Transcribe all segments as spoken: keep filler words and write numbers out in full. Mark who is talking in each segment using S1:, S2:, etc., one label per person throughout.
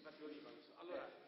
S1: Allora,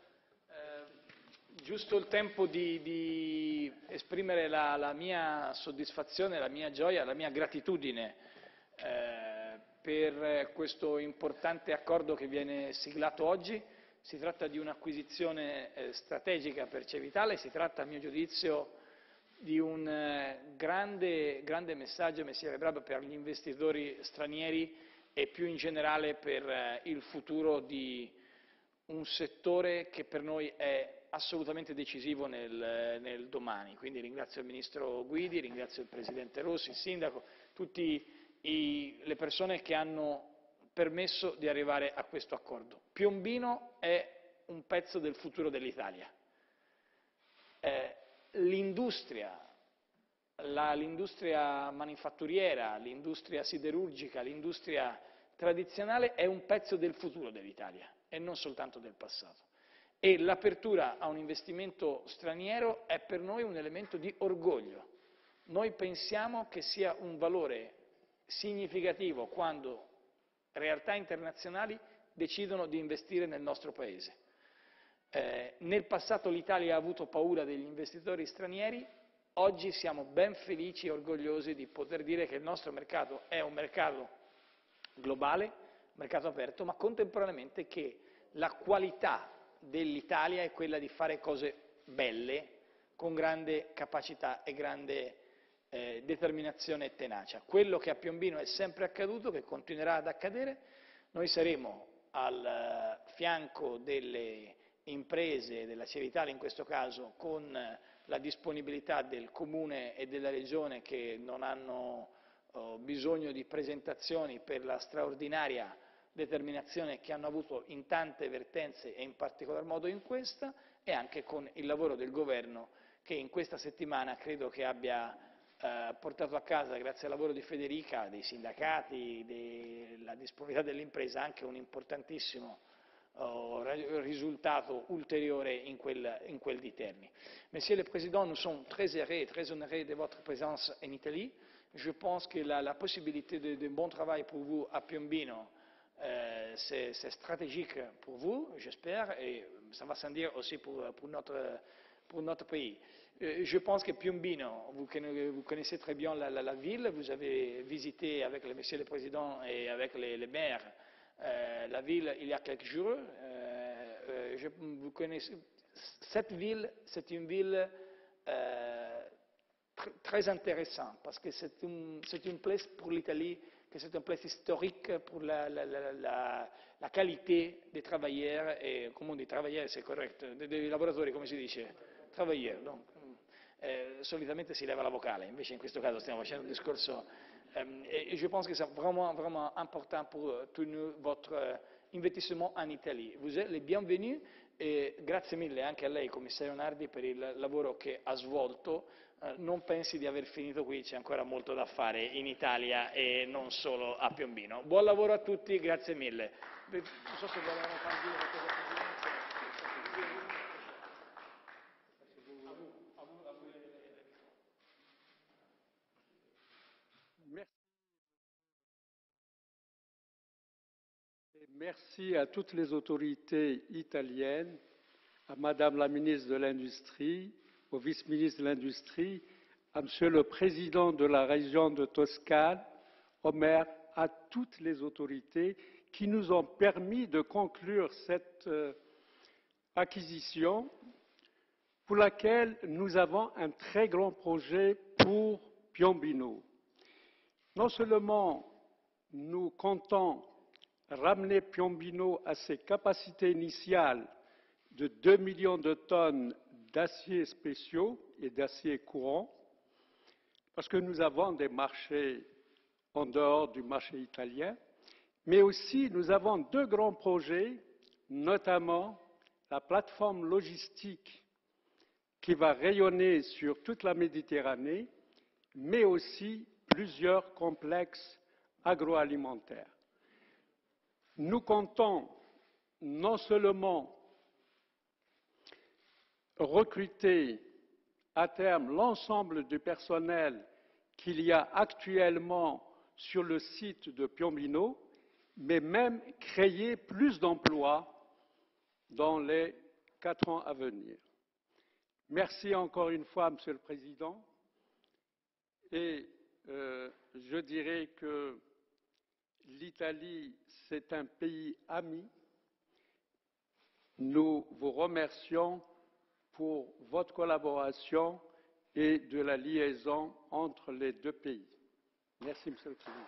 S1: eh, giusto il tempo di, di esprimere la, la mia soddisfazione, la mia gioia, la mia gratitudine eh, per questo importante accordo che viene siglato oggi. Si tratta di un'acquisizione eh, strategica per Cevitale, si tratta a mio giudizio di un eh, grande, grande messaggio, Messiere Brab, per gli investitori stranieri e più in generale per eh, il futuro di un settore che per noi è assolutamente decisivo nel, nel domani. Quindi ringrazio il Ministro Guidi, ringrazio il Presidente Rossi, il Sindaco, tutte le persone che hanno permesso di arrivare a questo accordo. Piombino è un pezzo del futuro dell'Italia. Eh, l'industria, l'industria manifatturiera, l'industria siderurgica, l'industria tradizionale è un pezzo del futuro dell'Italia e non soltanto del passato. E l'apertura a un investimento straniero è per noi un elemento di orgoglio. Noi pensiamo che sia un valore significativo quando realtà internazionali decidono di investire nel nostro Paese. Eh, nel passato l'Italia ha avuto paura degli investitori stranieri, oggi siamo ben felici e orgogliosi di poter dire che il nostro mercato è un mercato globale, mercato aperto, ma contemporaneamente che la qualità dell'Italia è quella di fare cose belle, con grande capacità e grande eh, determinazione e tenacia. Quello che a Piombino è sempre accaduto, che continuerà ad accadere, noi saremo al fianco delle imprese, della Cevitale in questo caso, con la disponibilità del Comune e della Regione che non hanno oh, bisogno di presentazioni per la straordinaria determinazione che hanno avuto in tante vertenze e in particolar modo in questa, e anche con il lavoro del Governo che in questa settimana credo che abbia eh, portato a casa, grazie al lavoro di Federica, dei sindacati, della disponibilità dell'impresa, anche un importantissimo oh, risultato ulteriore in quel, in quel di Terni. Monsieur le Président, nous sommes très heureux et très honorés de votre présence en Italie. Je pense que la, la possibilité de, de bon travail pour vous à Piombino, Euh, c'est stratégique pour vous, j'espère, et ça va sans dire aussi pour, pour, notre, pour notre pays. Euh, je pense que Piombino, vous, vous connaissez très bien la, la, la ville, vous avez visité avec le Monsieur le Président et avec les, les maires euh, la ville il y a quelques jours. Euh, je, vous connaissez, cette ville, c'est une ville euh, tr très intéressante parce que c'est une, une place pour l'Italie, que c'est un place historique pour la, la, la, la, la qualité des travailleurs, et come di travailleurs c'est correct, dei, dei lavoratori, come si dice? Travailleurs, donc, eh, solitamente si leva la vocale, invece in questo caso stiamo facendo un discorso, um, et je pense que c'est vraiment, vraiment important pour tout nous, votre uh, investissement en Italie. Vous êtes les bienvenus e grazie mille anche a lei, commissario Nardi, per il lavoro che ha svolto. Uh, non pensi di aver finito qui, c'è ancora molto da fare in Italia e non solo a Piombino. Buon lavoro a tutti, grazie mille. Non so se volevamo far dire qualcosa.
S2: Merci à toutes les autorités italiennes, à Madame la ministre de l'Industrie, au vice-ministre de l'Industrie, à Monsieur le Président de la région de Toscane, au maire, à toutes les autorités qui nous ont permis de conclure cette euh, acquisition pour laquelle nous avons un très grand projet pour Piombino. Non seulement nous comptons ramener Piombino à ses capacités initiales de deux millions de tonnes d'aciers spéciaux et d'aciers courants, parce que nous avons des marchés en dehors du marché italien, mais aussi nous avons deux grands projets, notamment la plateforme logistique qui va rayonner sur toute la Méditerranée, mais aussi plusieurs complexes agroalimentaires. Nous comptons non seulement recruter à terme l'ensemble du personnel qu'il y a actuellement sur le site de Piombino, mais même créer plus d'emplois dans les quatre ans à venir. Merci encore une fois, Monsieur le Président. Et euh, je dirais que l'Italie, c'est un pays ami. Nous vous remercions pour votre collaboration et de la liaison entre les deux pays. Merci, Monsieur le Président.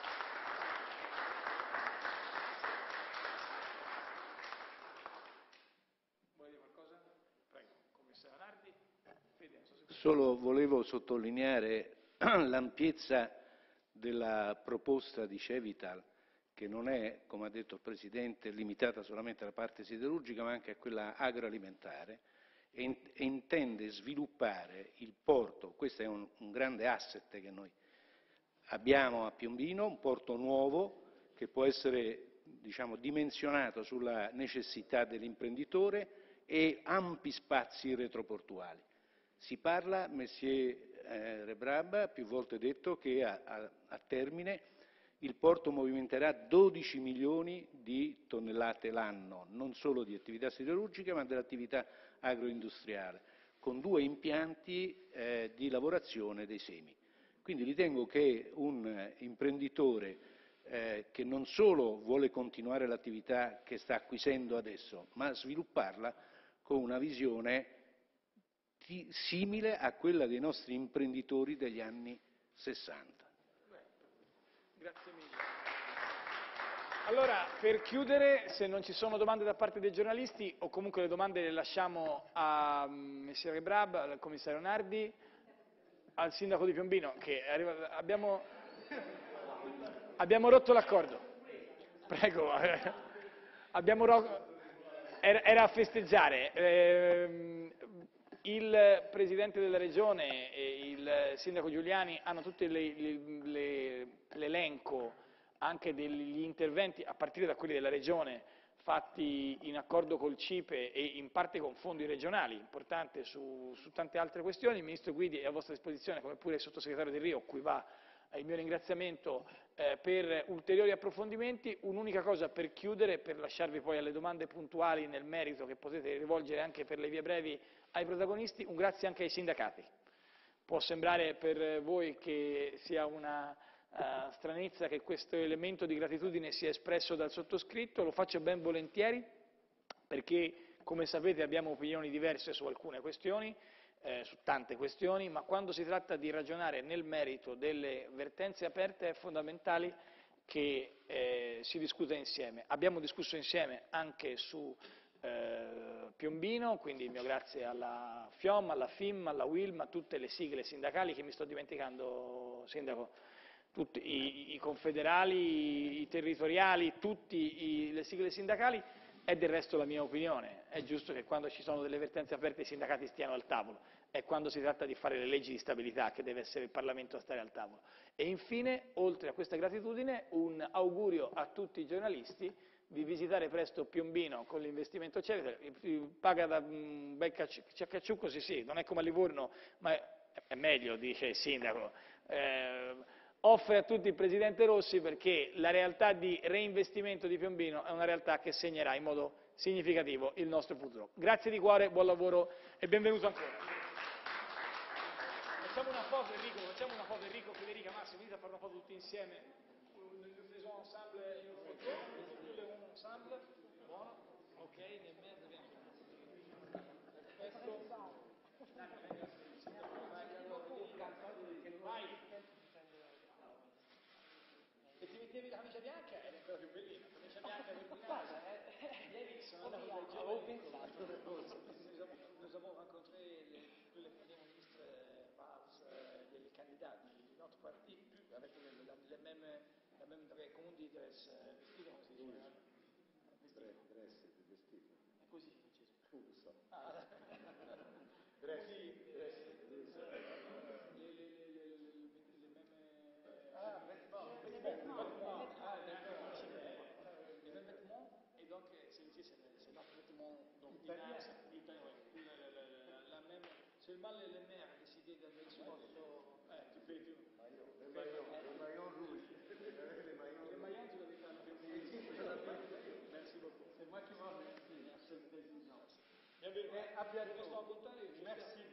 S3: Solo volevo sottolineare l'ampiezza della proposta di Cevital, che non è, come ha detto il Presidente, limitata solamente alla parte siderurgica, ma anche a quella agroalimentare, e, in, e intende sviluppare il porto. Questo è un, un grande asset che noi abbiamo a Piombino, un porto nuovo che può essere, diciamo, dimensionato sulla necessità dell'imprenditore e ampi spazi retroportuali. Si parla, Messier eh, Rebrab ha più volte detto che a, a, a termine il porto movimenterà dodici milioni di tonnellate l'anno, non solo di attività siderurgiche ma dell'attività agroindustriale, con due impianti eh, di lavorazione dei semi. Quindi ritengo che un imprenditore eh, che non solo vuole continuare l'attività che sta acquisendo adesso, ma svilupparla con una visione simile a quella dei nostri imprenditori degli anni sessanta.
S1: Grazie mille. Allora, per chiudere, se non ci sono domande da parte dei giornalisti, o comunque le domande le lasciamo a Messier Rebrab, al commissario Nardi, al sindaco di Piombino, che arriva, abbiamo, abbiamo rotto l'accordo. Prego, abbiamo rotto, era, era a festeggiare. Eh, Il Presidente della Regione e il Sindaco Giuliani hanno tutto l'elenco anche degli interventi, a partire da quelli della Regione, fatti in accordo col CIPE e in parte con fondi regionali, importante su, su tante altre questioni. Il Ministro Guidi è a vostra disposizione, come pure il Sottosegretario Del Rio, cui va il mio ringraziamento eh, per ulteriori approfondimenti. Un'unica cosa per chiudere, per lasciarvi poi alle domande puntuali nel merito che potete rivolgere anche per le vie brevi ai protagonisti, un grazie anche ai sindacati. Può sembrare per voi che sia una uh, stranezza che questo elemento di gratitudine sia espresso dal sottoscritto, lo faccio ben volentieri perché, come sapete, abbiamo opinioni diverse su alcune questioni, eh, su tante questioni, ma quando si tratta di ragionare nel merito delle vertenze aperte è fondamentale che eh, si discuta insieme. Abbiamo discusso insieme anche su Eh, Piombino, quindi il mio grazie alla FIOM, alla FIM, alla WILM, a tutte le sigle sindacali, che mi sto dimenticando, Sindaco, tutti i, i confederali, i territoriali, tutte le sigle sindacali. È del resto la mia opinione, è giusto che quando ci sono delle vertenze aperte i sindacati stiano al tavolo, è quando si tratta di fare le leggi di stabilità che deve essere il Parlamento a stare al tavolo. E infine, oltre a questa gratitudine, un augurio a tutti i giornalisti di visitare presto Piombino con l'investimento Cevital, paga da un bel ciaccacciucco, sì sì, non è come a Livorno, ma è meglio, dice il sindaco. Eh, offre a tutti il Presidente Rossi perché la realtà di reinvestimento di Piombino è una realtà che segnerà in modo significativo il nostro futuro. Grazie di cuore, buon lavoro e benvenuto ancora. Facciamo una foto Enrico, facciamo una foto Enrico, Federica, Massimo, venite a fare una foto tutti insieme. Ensemble, une photo, tous les un ensemble, buono, ok, nel mezzo abbiamo perfetto, vai, e ti mettevi la camicia bianca ed è ancora più bellina, la camicia bianca per Guidare, ieri sono andato da giovane, nous avons rencontré les, tous les premiers ministres Valls, des candidats de notre parti, avec les, les mêmes la même come on dit, dress, vestito come si dice? Vestito. Dress, vestito. È così in francese? Non lo so. Ah, dress, dress. Le, le, le, le, le mêmes... Ah, vêtements. Vêtements. Ah, d'accord. Les mêmes vêtements, et donc, c'est notre vêtement italien. Italien, la même... Seulement le maire a décidé de mettre son... Eh, tu fais tout. Le maillot, le maillot rouge. Les maillons, tu l'avais fait. Merci beaucoup. C'est moi qui vous remercie.
S2: Et à bientôt. Merci.